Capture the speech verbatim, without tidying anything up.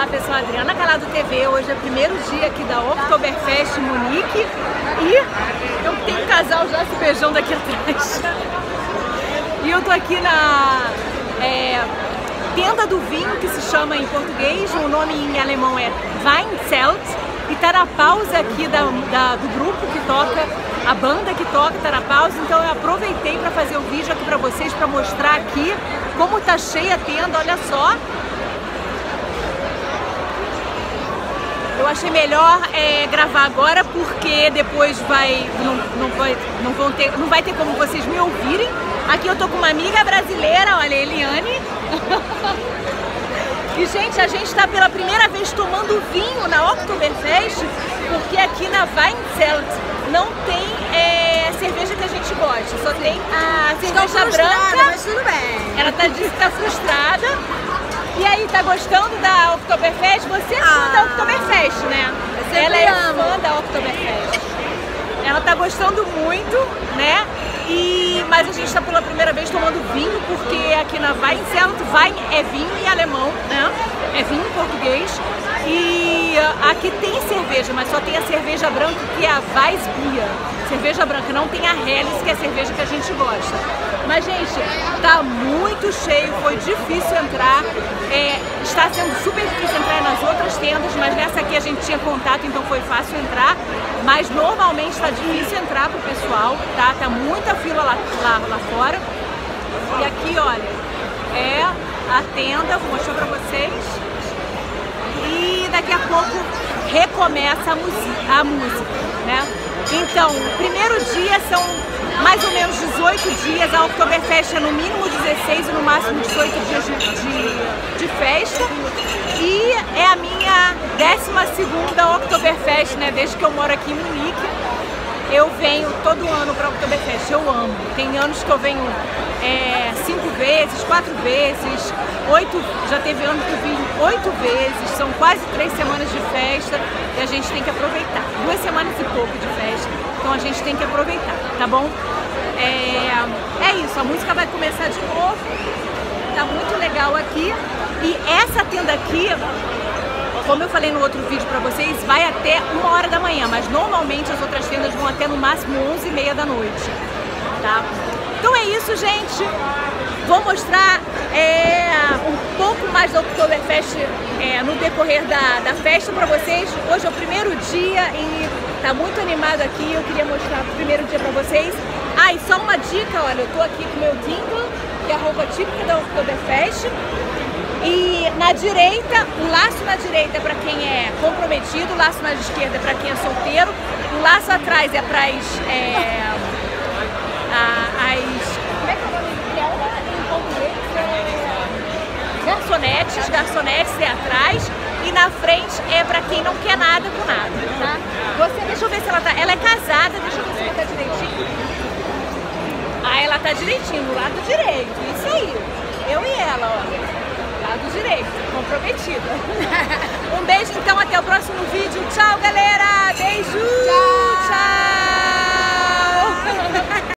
Olá pessoal, Adriana Calado T V, hoje é o primeiro dia aqui da Oktoberfest Munique e eu tenho um casal já se beijando aqui atrás. E eu tô aqui na é, tenda do vinho, que se chama em português, o nome em alemão é Weinzelt, e tá na pausa aqui da, da, do grupo que toca, a banda que toca tá na pausa, então eu aproveitei para fazer o vídeo aqui para vocês, para mostrar aqui como tá cheia a tenda, olha só. Eu achei melhor é, gravar agora porque depois vai não, não, vai, não, vão ter, não vai ter como vocês me ouvirem. Aqui eu tô com uma amiga brasileira, olha, Eliane. E gente, a gente tá pela primeira vez tomando vinho na Oktoberfest, porque aqui na Weinzelt não tem é, cerveja que a gente gosta, só tem a cerveja branca. Mas tudo bem. Ela tá, disse que tá frustrada. E aí, tá gostando da Oktoberfest? Você é fã Ah, da Oktoberfest, né? Ela é amo. fã da Oktoberfest. Ela tá gostando muito, né? E, mas a gente tá pela primeira vez tomando vinho, porque aqui na Weinzelt, Wein é vinho em alemão, né? É vinho em português. E aqui tem cerveja, mas só tem a cerveja branca, que é a Weissbier. Cerveja branca, não tem a Helles, que é a cerveja que a gente gosta. Mas, gente, tá muito cheio, foi difícil entrar. É, está sendo super difícil entrar nas outras tendas, mas nessa aqui a gente tinha contato, então foi fácil entrar. Mas normalmente tá difícil entrar pro pessoal, tá? Tá muita fila lá, lá, lá fora. E aqui, olha, é a tenda, vou mostrar pra vocês. E daqui a pouco recomeça a música, a música, né? Então, o primeiro dia são mais ou menos dezoito dias, a Oktoberfest é no mínimo dezesseis e no máximo dezoito dias de, de, de festa. E é a minha décima segunda Oktoberfest, né? Desde que eu moro aqui em Munique. Eu venho todo ano para a Oktoberfest, eu amo. Tem anos que eu venho é, cinco vezes, quatro vezes, oito, já teve anos que eu vim oito vezes, são quase três semanas de festa e a gente tem que aproveitar. Duas semanas e pouco de festa, então a gente tem que aproveitar, tá bom? É, é isso, a música vai começar de novo, tá muito legal aqui. E essa tenda aqui, como eu falei no outro vídeo pra vocês, vai até uma hora da manhã, mas normalmente as outras tendas vão até no máximo onze e meia da noite, tá? Então é isso, gente. Vou mostrar é, um pouco mais da Oktoberfest é, no decorrer da, da festa pra vocês. Hoje é o primeiro dia e tá muito animado aqui. Eu queria mostrar o primeiro dia pra vocês. Ah, e só uma dica, olha, eu tô aqui com o meu Dinkel, que é a roupa típica da Oktoberfest. E na direita, o laço na direita é para quem é comprometido, o laço na esquerda é para quem é solteiro, o laço atrás é para as, é, a, as, como é que é o nome dela em português? É, garçonetes, garçonetes é atrás, e na frente é para quem não quer nada com nada, tá? Você, deixa eu ver se ela tá, ela é casada, deixa eu ver se ela tá direitinho. Ah, ela tá direitinho, do lado direito, isso aí, eu e ela, ó. Lado direito, comprometida. Um beijo, então, até o próximo vídeo. Tchau, galera! Beijo! Tchau! Tchau!